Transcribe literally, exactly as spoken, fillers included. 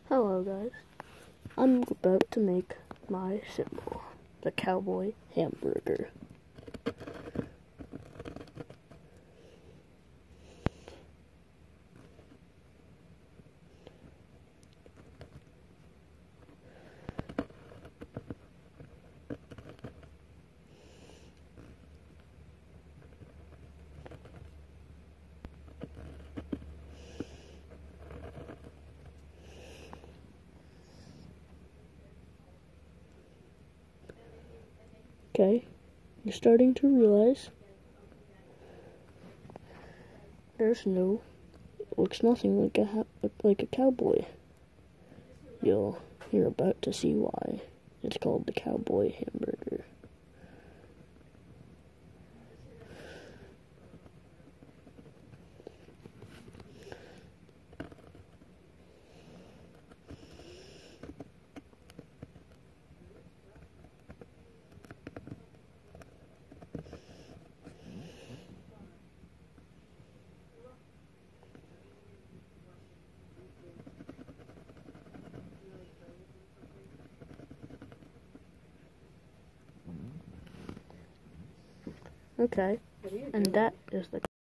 Hello guys, I'm about to make my symbol, the cowboy hamburger. Okay, you're starting to realize there's no, it looks nothing like a ha like a cowboy. You'll, you're about to see why it's called the cowboy hamburger. Okay, and that is the